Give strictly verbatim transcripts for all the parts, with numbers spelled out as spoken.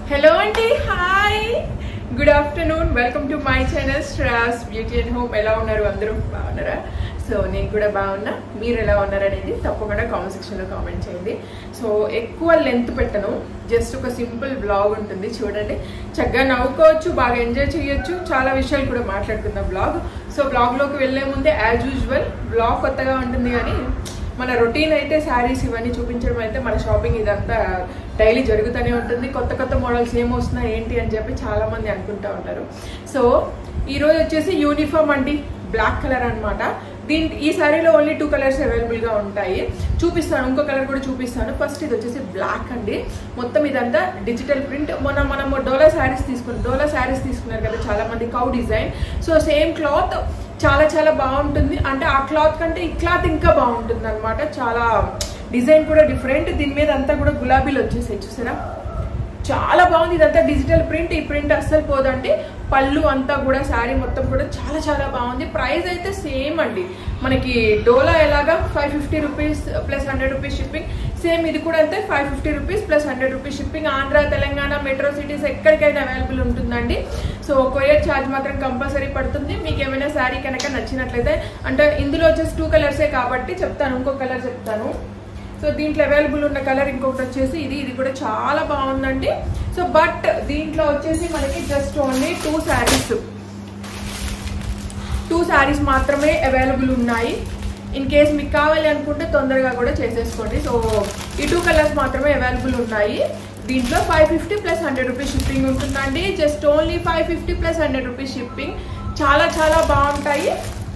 Hello Auntie, hi. Good afternoon. Welcome to my channel Shreya's Beauty and Home. ఎలా ఉన్నారు అందరూ బాగున్నారా? So నేను కూడా బాగున్నా. మీరు ఎలా ఉన్నారు అనేది తప్పకుండా కామెంట్ సెక్షన్ లో కామెంట్ చేయండి. సో ఎక్కువ లెంత్ పెట్టను, జస్ట్ ఒక సింపుల్ బ్లాగ్ ఉంటుంది చూడండి. చక్కగా నవ్వుకోవచ్చు, బాగా ఎంజాయ్ చేయొచ్చు, చాలా విషయాలు కూడా మాట్లాడుకుందాం బ్లాగ్. సో బ్లాగ్ లోకి వెళ్లే ముందే యాజ్ యూజువల్ బ్లాగ్ కొత్తగా ఉంటుంది కానీ మన రొటీన్ అయితే శారీస్ ఇవన్నీ చూపించడం అయితే మన షాపింగ్ ఇదంతా డైలీ జరుగుతూనే ఉంటుంది. కొత్త కొత్త మోడల్స్ ఏం వస్తున్నాయి ఏంటి అని చెప్పి చాలా మంది అనుకుంటూ ఉంటారు. సో ఈరోజు వచ్చేసి యూనిఫామ్ అండి, బ్లాక్ కలర్ అనమాట. దీని ఈ శారీలో ఓన్లీ టూ కలర్స్ అవైలబుల్గా ఉంటాయి. చూపిస్తాను, ఇంకో కలర్ కూడా చూపిస్తాను. ఫస్ట్ ఇది వచ్చేసి బ్లాక్ అండి. మొత్తం ఇదంతా డిజిటల్ ప్రింట్. మొన్న మనం డోలా శారీస్ తీసుకున్నాం డోలా శారీస్ తీసుకున్నారు కదా చాలా మంది, cow design. So same cloth చాలా చాలా బాగుంటుంది. అంటే ఆ క్లాత్ కంటే ఈ క్లాత్ ఇంకా బాగుంటుంది అనమాట. చాలా డిజైన్ కూడా డిఫరెంట్. దీని మీద అంతా కూడా గులాబీలు వచ్చేసాయి చూసారా, చాలా బాగుంది. ఇదంతా డిజిటల్ ప్రింట్. ఈ ప్రింట్ అస్సలు పోదండి. పళ్ళు అంతా కూడా శారీ మొత్తం కూడా చాలా చాలా బాగుంది. ప్రైస్ అయితే సేమ్ అండి, మనకి డోలా ఎలాగా five fifty rupees plus hundred rupees shipping, same ఇది కూడా అంతే five fifty rupees plus hundred rupees shipping. Andhra, Telangana, metro cities ఎక్కడికైనా అవైలబుల్ ఉంటుందండి. సో కొరియర్ ఛార్జ్ మాత్రం కంపల్సరీ పడుతుంది. మీకు ఏమైనా శారీ కనుక నచ్చినట్లయితే, అంటే ఇందులో వచ్చేసి టూ కలర్సే కాబట్టి చెప్తాను, ఇంకో కలర్ చెప్తాను. సో దీంట్లో అవైలబుల్ ఉన్న కలర్ ఇంకొకటి వచ్చేసి ఇది ఇది కూడా చాలా బాగుందండి. సో బట్ దీంట్లో వచ్చేసి మనకి just only two saris two saris మాత్రమే అవైలబుల్ ఉన్నాయి. ఇన్ కేస్ మీకు కావాలి అనుకుంటే తొందరగా కూడా చేసేసుకోండి. సో ఈ టూ కలర్స్ మాత్రమే అవైలబుల్ ఉన్నాయి. దీంట్లో five fifty plus hundred rupees shipping ఉంటుందండి. Just only five fifty plus hundred rupees shipping. చాలా చాలా బాగుంటాయి.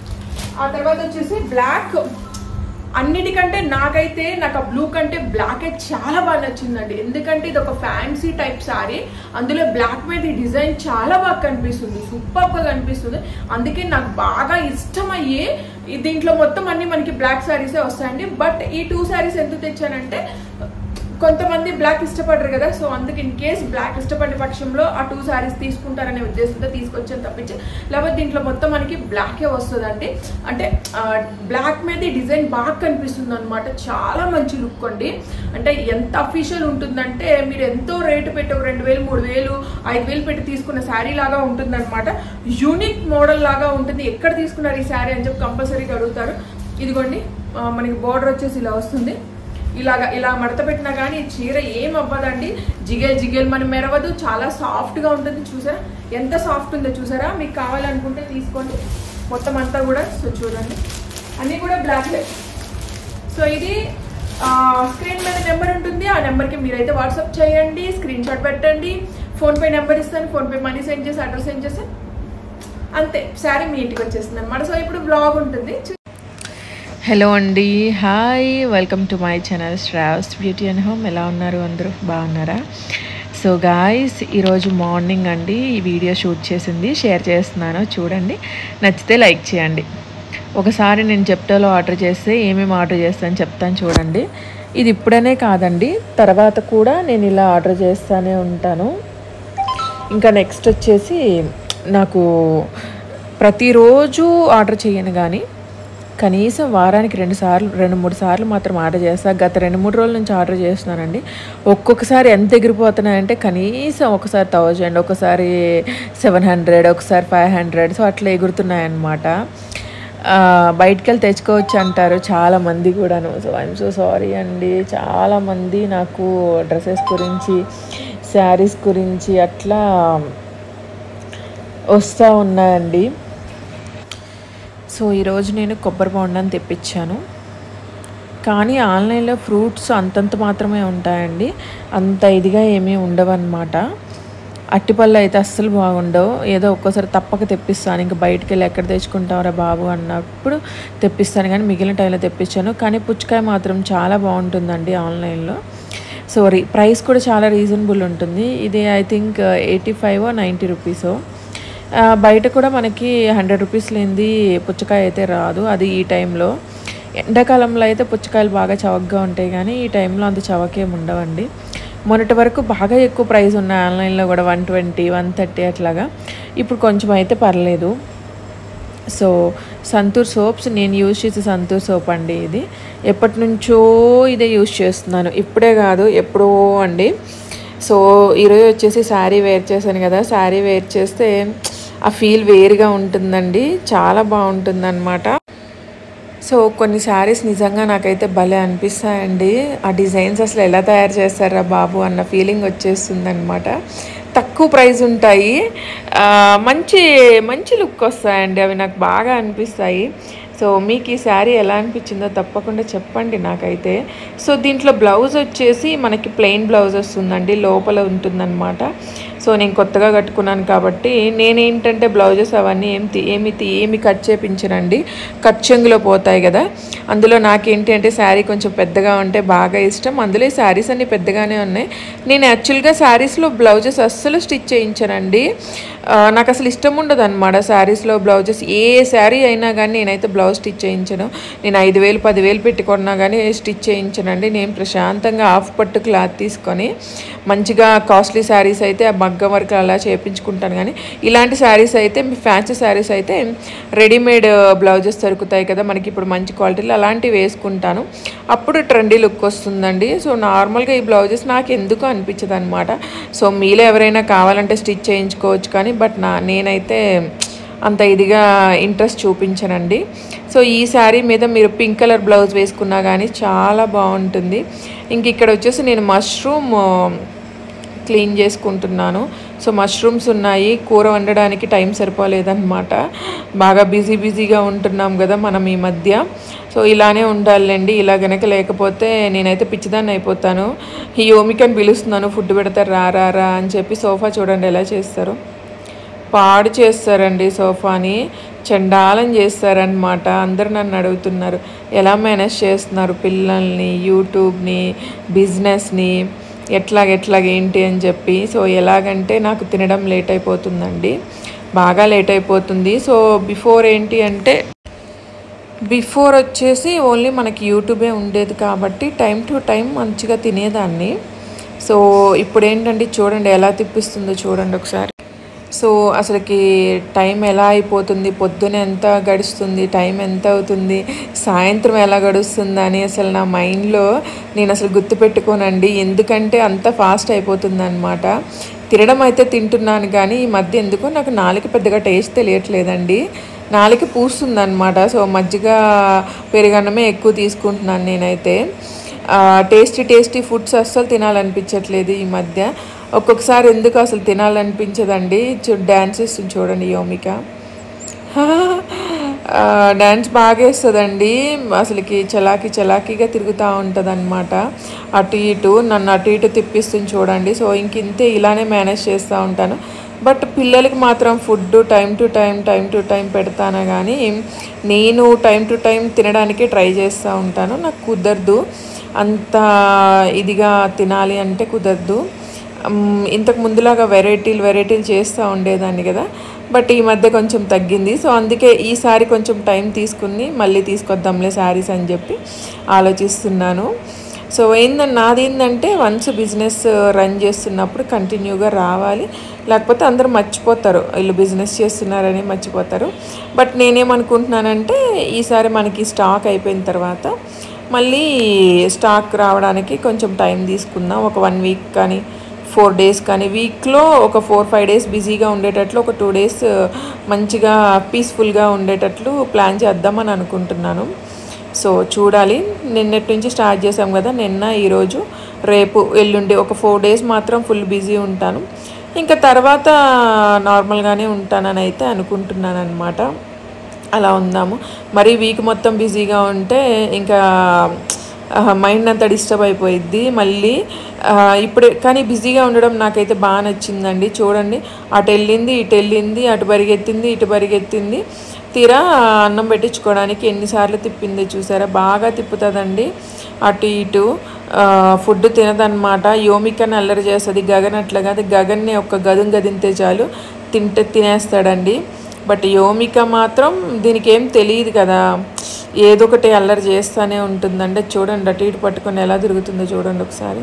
ఆ తర్వాత వచ్చేసి బ్లాక్. అన్నిటికంటే నాకైతే నాకు ఆ బ్లూ కంటే బ్లాక్ చాలా బాగా నచ్చిందండి. ఎందుకంటే ఇది ఒక ఫ్యాన్సీ టైప్ శారీ, అందులో బ్లాక్ మీద ఈ డిజైన్ చాలా బాగా కనిపిస్తుంది, సూపర్గా కనిపిస్తుంది. అందుకే నాకు బాగా ఇష్టమయ్యే దీంట్లో మొత్తం అన్ని మనకి బ్లాక్ శారీసే వస్తాయండి. బట్ ఈ టూ శారీస్ ఎందుకు తెచ్చానంటే కొంతమంది బ్లాక్ ఇష్టపడరు కదా, సో అందుకే ఇన్ కేస్ బ్లాక్ ఇష్టపడే పక్షంలో ఆ టూ శారీస్ తీసుకుంటారనే ఉద్దేశంతో తీసుకొచ్చాను తప్పించి, లేకపోతే దీంట్లో మొత్తం మనకి బ్లాకే వస్తుందండి. అంటే బ్లాక్ మీద డిజైన్ బాగా కనిపిస్తుంది అనమాట. చాలా మంచి లుక్ అండి. అంటే ఎంత అఫీషియల్ ఉంటుందంటే మీరు ఎంతో రేటు పెట్టి ఒక రెండు వేలు మూడు వేలు ఐదు వేలు పెట్టి తీసుకున్న శారీ లాగా ఉంటుంది అనమాట. యూనిక్ మోడల్ లాగా ఉంటుంది. ఎక్కడ తీసుకున్నారు ఈ శారీ అని చెప్పి కంపల్సరీగా అడుగుతారు. ఇదిగోండి మనకి బోర్డర్ వచ్చేసి ఇలా వస్తుంది. ఇలాగా ఇలా మడత పెట్టినా కానీ చీర ఏం అవ్వదండి, జిగేల్ జిగేల్ మనం మెరవదు, చాలా సాఫ్ట్గా ఉంటుంది. చూసారా ఎంత సాఫ్ట్ ఉందో చూసారా. మీకు కావాలనుకుంటే తీసుకోండి మొత్తం అంతా కూడా. సో చూడండి అన్నీ కూడా బ్లాక్లే. సో ఇది స్క్రీన్ మీద నెంబర్ ఉంటుంది, ఆ నెంబర్కి మీరైతే వాట్సాప్ చేయండి, స్క్రీన్ షాట్ పెట్టండి. ఫోన్పే నెంబర్ ఇస్తాను, ఫోన్పే మనీ సెండ్ చేసి అడ్రస్ సెండ్ చేసి అంతే శారీ మీ ఇంటికి వచ్చేస్తుంది అనమాట. సో ఇప్పుడు బ్లాగ్ ఉంటుంది. హలో అండి, hi, welcome to my channel Shreyas beauty and home. ఎలా ఉన్నారు అందరూ బాగున్నారా? సో గాయ్స్ ఈరోజు మార్నింగ్ అండి ఈ వీడియో షూట్ చేసింది, షేర్ చేస్తున్నాను చూడండి. నచ్చితే లైక్ చేయండి. ఒకసారి నేను జెప్టోలో ఆర్డర్ చేస్తే ఏమేమి ఆర్డర్ చేస్తాను చెప్తాను చూడండి. ఇది ఇప్పుడనే కాదండి, తర్వాత కూడా నేను ఇలా ఆర్డర్ చేస్తూనే ఉంటాను. ఇంకా నెక్స్ట్ వచ్చేసి నాకు ప్రతిరోజు ఆర్డర్ చేయను కానీ కనీసం వారానికి రెండు సార్లు రెండు మూడు సార్లు మాత్రం ఆర్డర్ చేస్తాను. గత రెండు మూడు రోజుల నుంచి ఆర్డర్ చేస్తున్నానండి. ఒక్కొక్కసారి ఎంత ఎగిరిపోతున్నాయంటే కనీసం ఒకసారి థౌజండ్, ఒకసారి సెవెన్ హండ్రెడ్, ఒకసారి ఫైవ్ హండ్రెడ్, సో అట్లా ఎగురుతున్నాయన్నమాట. బయటికి వెళ్ళి తెచ్చుకోవచ్చు అంటారు చాలామంది కూడాను. సో ఐఎమ్ సో సారీ అండి. చాలామంది నాకు డ్రెస్సెస్ గురించి, శారీస్ గురించి అట్లా వస్తూ ఉన్నాయండి. సో ఈరోజు నేను కొబ్బరి బొండాన్ని తెప్పించాను. కానీ ఆన్లైన్లో ఫ్రూట్స్ అంతంత మాత్రమే ఉంటాయండి, అంత ఇదిగా ఏమీ ఉండవన్నమాట. అట్టిపళ్ళు అయితే అస్సలు బాగుండవు. ఏదో ఒక్కోసారి తప్పక తెప్పిస్తాను, ఇంకా బయటికి వెళ్ళి ఎక్కడ తెచ్చుకుంటావరా బాబు అన్నప్పుడు తెప్పిస్తాను, కానీ మిగిలిన టైంలో తెప్పించాను. కానీ పుచ్చకాయ మాత్రం చాలా బాగుంటుందండి ఆన్లైన్లో. సో ప్రైస్ కూడా చాలా రీజనబుల్ ఉంటుంది. ఇది I think eighty five ninety రూపీసో. బయట కూడా మనకి హండ్రెడ్ రూపీస్ లేనిది పుచ్చకాయ అయితే రాదు. అది ఈ టైంలో, ఎండాకాలంలో అయితే పుచ్చకాయలు బాగా చవకగా ఉంటాయి, కానీ ఈ టైంలో అంత చవకేం ఉండవండి. మొన్నటి వరకు బాగా ఎక్కువ ప్రైస్ ఉన్నాయి ఆన్లైన్లో కూడా, వన్ ట్వంటీ వన్ థర్టీ అట్లాగా. ఇప్పుడు కొంచెం అయితే పర్లేదు. సో సంతూర్ సోప్స్ నేను యూజ్ చేసే సంతూర్ సోప్ అండి. ఇది ఎప్పటి నుంచో ఇదే యూజ్ చేస్తున్నాను, ఇప్పుడే కాదు ఎప్పుడో అండి. సో ఈరోజు వచ్చేసి శారీ వేర్ చేశాను కదా, శారీ వేర్ చేస్తే ఆ ఫీల్ వేరుగా ఉంటుందండి, చాలా బాగుంటుంది అనమాట. సో కొన్ని శారీస్ నిజంగా నాకైతే భలే అనిపిస్తాయండి. ఆ డిజైన్స్ అసలు ఎలా తయారు చేస్తారా బాబు అన్న ఫీలింగ్ వచ్చేస్తుంది అనమాట. తక్కువ ప్రైస్ ఉంటాయి, మంచి మంచి లుక్ వస్తాయండి, అవి నాకు బాగా అనిపిస్తాయి. సో మీకు ఈ శారీ ఎలా అనిపించిందో తప్పకుండా చెప్పండి నాకైతే. సో దీంట్లో బ్లౌజ్ వచ్చేసి మనకి ప్లెయిన్ బ్లౌజ్ వస్తుందండి, లోపల ఉంటుందన్నమాట. సో నేను కొత్తగా కట్టుకున్నాను కాబట్టి నేనేంటంటే బ్లౌజెస్ అవన్నీ ఏం ఏమి ఏమి కట్ చేయించనండి, కట్ చెంగులో పోతాయి కదా. అందులో నాకేంటి అంటే శారీ కొంచెం పెద్దగా ఉంటే బాగా ఇష్టం. అందులో ఈ శారీస్ అన్నీ పెద్దగానే ఉన్నాయి. నేను యాక్చువల్గా శారీస్లో బ్లౌజెస్ అస్సలు స్టిచ్ చేయించనండి, నాకు అసలు ఇష్టం ఉండదు అనమాట శారీస్లో బ్లౌజెస్. ఏ శారీ అయినా కానీ నేనైతే బ్లౌజ్ స్టిచ్ చేయించను. నేను ఐదు వేలు పదివేలు పెట్టుకున్నా కానీ స్టిచ్ చేయించనండి. నేను ప్రశాంతంగా హాఫ్ పట్టు క్లాత్ తీసుకొని మంచిగా కాస్ట్లీ శారీస్ అయితే ఆ మగ్గం వర్క్ అలా చేయించుకుంటాను. కానీ ఇలాంటి శారీస్ అయితే ఫ్యాన్సీ శారీస్ అయితే రెడీమేడ్ బ్లౌజెస్ దొరుకుతాయి కదా మనకి ఇప్పుడు మంచి క్వాలిటీలో, అలాంటివి వేసుకుంటాను. అప్పుడు ట్రెండీ లుక్ వస్తుందండి. సో నార్మల్గా ఈ బ్లౌజెస్ నాకు ఎందుకు అనిపించదు అనమాట. సో మీలో ఎవరైనా కావాలంటే స్టిచ్ చేయించుకోవచ్చు, కానీ బట్ నా నేనైతే అంత ఇదిగా ఇంట్రెస్ట్ చూపించనండి. సో ఈ శారీ మీద మీరు పింక్ కలర్ బ్లౌజ్ వేసుకున్నా కానీ చాలా బాగుంటుంది. ఇంక ఇక్కడ వచ్చేసి నేను మష్రూమ్ క్లీన్ చేసుకుంటున్నాను. సో మష్రూమ్స్ ఉన్నాయి, కూర వండడానికి టైం సరిపోలేదన్నమాట. బాగా బిజీ బిజీగా ఉంటున్నాం కదా మనం ఈ మధ్య. సో ఇలానే ఉండాలండి, ఇలా గనక లేకపోతే నేనైతే పిచ్చిదాన్ని అయిపోతాను. ఈ ఓమికని పిలుస్తున్నాను, ఫుడ్ పెడతారు రా రా రా అని చెప్పి. సోఫా చూడండి ఎలా చేస్తారు, పాడు చేస్తారండి సోఫాని, చండాలం చేస్తారనమాట. అందరు నన్ను అడుగుతున్నారు ఎలా మేనేజ్ చేస్తున్నారు పిల్లల్ని, యూట్యూబ్ని, బిజినెస్ని, ఎట్లాగ ఎట్లాగ ఏంటి అని చెప్పి. సో ఎలాగంటే నాకు తినడం లేట్ అయిపోతుందండి, బాగా లేట్ అయిపోతుంది. సో బిఫోర్ ఏంటి అంటే బిఫోర్ వచ్చేసి ఓన్లీ మనకి యూట్యూబే ఉండేది కాబట్టి టైం టు టైం మంచిగా తినేదాన్ని. సో ఇప్పుడు ఏంటంటే చూడండి ఎలా తిప్పిస్తుందో చూడండి ఒకసారి. సో అసలుకి టైం ఎలా అయిపోతుంది, పొద్దున ఎంత గడుస్తుంది, టైం ఎంత అవుతుంది, సాయంత్రం ఎలా గడుస్తుంది అని అసలు నా మైండ్లో నేను అసలు గుర్తుపెట్టుకోనండి. ఎందుకంటే అంత ఫాస్ట్ అయిపోతుంది అనమాట. తినడం అయితే తింటున్నాను కానీ ఈ మధ్య ఎందుకో నాకు నాలుక పెద్దగా టేస్ట్ తెలియట్లేదండి, నాలుక పూస్తుందన్నమాట. సో మజ్జిగ పెరుగన్నమే ఎక్కువ తీసుకుంటున్నాను నేనైతే. టేస్టీ టేస్టీ ఫుడ్స్ అస్సలు తినాలనిపించట్లేదు ఈ మధ్య. ఒక్కొక్కసారి ఎందుకు అసలు తినాలనిపించదండి. చూ డ్యాన్స్ వేస్తుంది చూడండి యోమిక, డ్యాన్స్ బాగా వేస్తుందండి. అసలుకి చలాకీ చలాకీగా తిరుగుతూ ఉంటుంది అనమాట, అటు ఇటు నన్ను అటు ఇటు తిప్పిస్తుంది చూడండి. సో ఇంక ఇంతే, ఇలానే మేనేజ్ చేస్తూ ఉంటాను. బట్ పిల్లలకి మాత్రం food time to time time to time పెడతాను, కానీ నేను టైం టు టైం తినడానికి ట్రై చేస్తూ ఉంటాను. నాకు కుదరదు, అంత ఇదిగా తినాలి అంటే కుదరదు. ఇంతకు ముందులాగా వెరైటీలు వెరైటీలు చేస్తూ ఉండేదాన్ని కదా, బట్ ఈ మధ్య కొంచెం తగ్గింది. సో అందుకే ఈసారి కొంచెం టైం తీసుకుని మళ్ళీ తీసుకొద్దాంలే శారీస్ అని చెప్పి ఆలోచిస్తున్నాను. సో ఏంటంటే నాది ఏంటంటే వన్స్ బిజినెస్ రన్ చేస్తున్నప్పుడు కంటిన్యూగా రావాలి, లేకపోతే అందరూ మర్చిపోతారు వీళ్ళు బిజినెస్ చేస్తున్నారని మర్చిపోతారు. బట్ నేనేమనుకుంటున్నానంటే ఈసారి మనకి స్టాక్ అయిపోయిన తర్వాత మళ్ళీ స్టాక్ రావడానికి కొంచెం టైం తీసుకుందాం. ఒక వన్ వీక్ కానీ ఫోర్ డేస్ కానీ, వీక్లో ఒక ఫోర్ ఫైవ్ డేస్ బిజీగా ఉండేటట్లు, ఒక టూ డేస్ మంచిగా పీస్ఫుల్గా ఉండేటట్లు ప్లాన్ చేద్దామని అనుకుంటున్నాను. సో చూడాలి, నిన్నటి నుంచి స్టార్ట్ చేసాం కదా, నిన్న ఈరోజు రేపు ఎల్లుండి ఒక ఫోర్ డేస్ మాత్రం ఫుల్ బిజీ ఉంటాను. ఇంకా తర్వాత నార్మల్గానే ఉంటానని అయితే అనుకుంటున్నాను అనమాట. అలా ఉందాము. మరి వీక్ మొత్తం బిజీగా ఉంటే ఇంకా మైండ్ అంతా డిస్టర్బ్ అయిపోయిద్ది మళ్ళీ. ఇప్పుడు కానీ బిజీగా ఉండడం నాకైతే బాగా నచ్చిందండి. చూడండి, అటు వెళ్ళింది ఇటు వెళ్ళింది, అటు పరిగెత్తింది ఇటు పరిగెత్తింది, తీరా అన్నం పెట్టించుకోవడానికి ఎన్నిసార్లు తిప్పింది చూసారా. బాగా తిప్పుతుందండి అటు ఇటు, ఫుడ్ తినదన్నమాట. యోమికని అల్లరి చేస్తుంది, గగన్ అట్లా కాదు, గగన్ని ఒక గదుం గదింతే చాలు తింటే తినేస్తాడండి. బట్ యోమిక మాత్రం దీనికి ఏం తెలియదు కదా, ఏదో ఒకటి అల్లరి చేస్తూనే ఉంటుందండి. చూడండి అటు ఇటు పట్టుకొని ఎలా తిరుగుతుందో చూడండి ఒకసారి.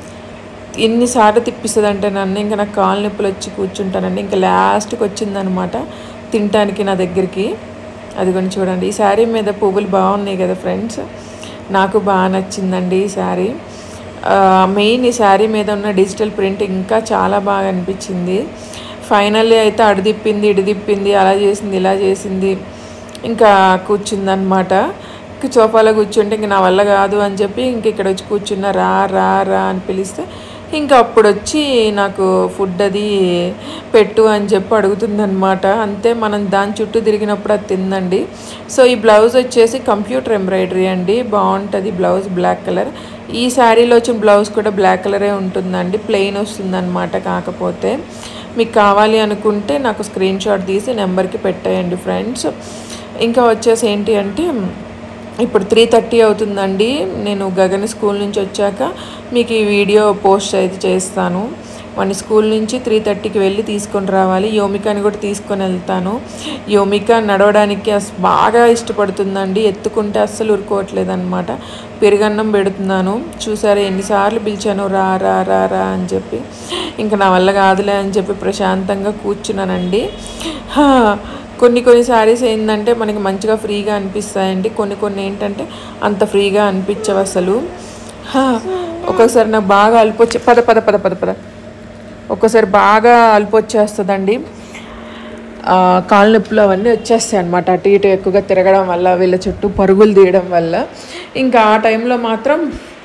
ఎన్నిసార్లు తిప్పిస్తుందంటే నన్ను ఇంకా నాకు కాలు నొప్పులు వచ్చి కూర్చుంటానండి. ఇంకా లాస్ట్కి వచ్చిందనమాట తినటానికి నా దగ్గరికి. అది కూడా చూడండి, ఈ శారీ మీద పువ్వులు బాగున్నాయి కదా ఫ్రెండ్స్, నాకు బాగా నచ్చిందండి ఈ శారీ. మెయిన్ ఈ శారీ మీద ఉన్న డిజిటల్ ప్రింట్ ఇంకా చాలా బాగా అనిపించింది. ఫైనల్లీ అయితే అడు తిప్పింది ఇటు తిప్పింది, అలా చేసింది ఇలా చేసింది, ఇంకా కూర్చుందనమాట. సోఫాలో కూర్చుంటే ఇంక నా వల్ల కాదు అని చెప్పి ఇంక ఇక్కడ వచ్చి కూర్చున్నా. రా రా రా అని పిలిస్తే ఇంకా అప్పుడు వచ్చి నాకు ఫుడ్ అది పెట్టు అని చెప్పి అడుగుతుందనమాట. అంతే, మనం దాని చుట్టూ తిరిగినప్పుడు అది తిందండి. సో ఈ బ్లౌజ్ వచ్చేసి కంప్యూటర్ ఎంబ్రాయిడరీ అండి, బాగుంటుంది బ్లౌజ్, బ్లాక్ కలర్. ఈ శారీలో వచ్చిన బ్లౌజ్ కూడా బ్లాక్ కలరే ఉంటుందండి, ప్లెయిన్ వస్తుందన్నమాట. కాకపోతే మీకు కావాలి అనుకుంటే నాకు స్క్రీన్ షాట్ తీసి నెంబర్కి పెట్టేయండి ఫ్రెండ్స్. ఇంకా వచ్చేసి ఏంటి అంటే ఇప్పుడు త్రీ థర్టీ అవుతుందండి. నేను గగన్ స్కూల్ నుంచి వచ్చాక మీకు ఈ వీడియో పోస్ట్ అయితే చేస్తాను. వాడిని స్కూల్ నుంచి త్రీ థర్టీకి వెళ్ళి తీసుకొని రావాలి. యోమికాని కూడా తీసుకొని వెళ్తాను. యోమిక నడవడానికి అస్ బాగా ఇష్టపడుతుందండి, ఎత్తుకుంటే అస్సలు ఉరుకోవట్లేదు అనమాట. పెరుగన్నం పెడుతున్నాను, చూసారా ఎన్నిసార్లు పిలిచాను రా రా రా రా అని చెప్పి. ఇంకా నా వల్ల కాదులే అని చెప్పి ప్రశాంతంగా కూర్చున్నానండి. కొన్ని కొన్ని శారీస్ ఏంటంటే మనకి మంచిగా ఫ్రీగా అనిపిస్తాయండి, కొన్ని కొన్ని ఏంటంటే అంత ఫ్రీగా అనిపించవు అసలు. ఒక్కొక్కసారి నాకు బాగా అల్పొచ్చే పద పద పద పద పద ఒక్కోసారి బాగా అల్పొచ్చేస్తుందండి. కాళ్ళ నొప్పులు అవన్నీ వచ్చేస్తాయి అనమాట, అటు ఇటు ఎక్కువగా తిరగడం వల్ల, వీళ్ళ చుట్టూ పరుగులు తీయడం వల్ల. ఇంకా ఆ టైంలో మాత్రం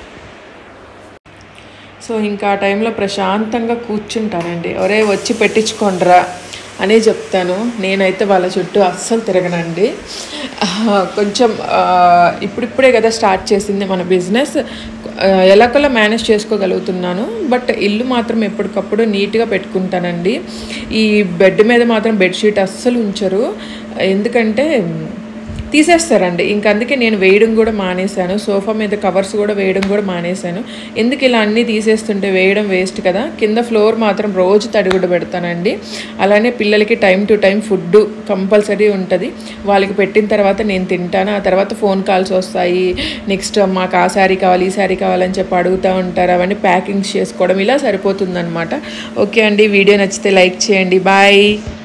సో ఇంకా ఆ టైంలో ప్రశాంతంగా కూర్చుంటానండి. ఒరే వచ్చి పెట్టించుకోండిరా అనే చెప్తాను. నేనైతే వాళ్ళ చుట్టూ అస్సలు తిరగనండి. కొంచెం ఇప్పుడిప్పుడే కదా స్టార్ట్ చేసింది మన బిజినెస్, ఎలాగోలా మేనేజ్ చేసుకోగలుగుతున్నాను. బట్ ఇల్లు మాత్రం ఎప్పటికప్పుడు నీట్గా పెట్టుకుంటానండి. ఈ బెడ్ మీద మాత్రం బెడ్షీట్ అస్సలు ఉంచరు, ఎందుకంటే తీసేస్తారండి. ఇంక అందుకే నేను వేయడం కూడా మానేశాను, సోఫా మీద కవర్స్ కూడా వేయడం కూడా మానేశాను. ఎందుకు ఇలా అన్నీ తీసేస్తుంటే వేయడం వేస్ట్ కదా. కింద ఫ్లోర్ మాత్రం రోజు తడిగుడ్డ పెడతానండి. అలానే పిల్లలకి time to time food compulsory ఉంటుంది. వాళ్ళకి పెట్టిన తర్వాత నేను తింటాను. ఆ తర్వాత ఫోన్ కాల్స్ వస్తాయి, నెక్స్ట్ మాకు ఆ శారీ కావాలి ఈ శారీ కావాలని చెప్పి అడుగుతూ ఉంటారు. అవన్నీ ప్యాకింగ్స్ చేసుకోవడం ఇలా సరిపోతుందన్నమాట. ఓకే అండి, వీడియో నచ్చితే లైక్ చేయండి. బాయ్.